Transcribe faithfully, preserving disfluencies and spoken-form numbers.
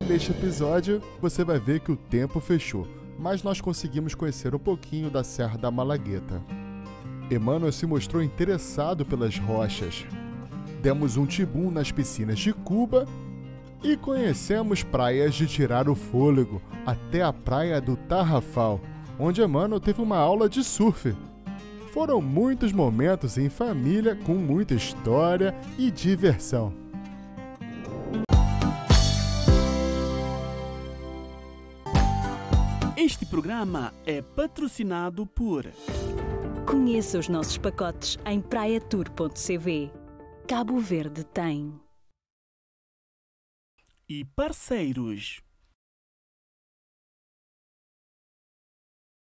Neste episódio, você vai ver que o tempo fechou, mas nós conseguimos conhecer um pouquinho da Serra da Malagueta. Emmanuel se mostrou interessado pelas rochas. Demos um tibum nas piscinas de Cuba e conhecemos praias de tirar o fôlego, até a praia do Tarrafal, onde Emmanuel teve uma aula de surf. Foram muitos momentos em família com muita história e diversão. Este programa é patrocinado por... Conheça os nossos pacotes em praia tour ponto c v. Cabo Verde tem. E parceiros.